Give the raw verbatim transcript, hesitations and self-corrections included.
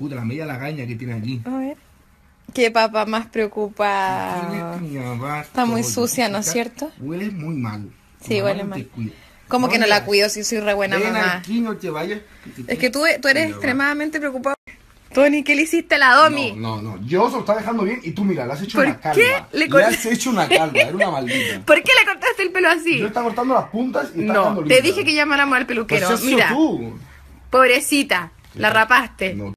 Puta, la media lagaña que tiene aquí. A ver. Qué papá más preocupado. Está muy sucia, ¿no es cierto? Huele muy mal. Sí, huele mal. ¿Cómo que no la cuido si soy re buena mamá? Aquí, no te vayas. Es que tú, tú eres extremadamente preocupado. Tony, ¿qué le hiciste a la Domi? No, no, no. Yo se lo está dejando bien y tú, mira, le has hecho ¿Por una calva. qué le Le, cort- has hecho una calva, era una maldita. ¿Por qué le cortaste el pelo así? Yo estaba cortando las puntas y está No, dejando te limpia. dije que llamáramos al peluquero. Pues has sido Mira, tú. pobrecita, la rapaste. No.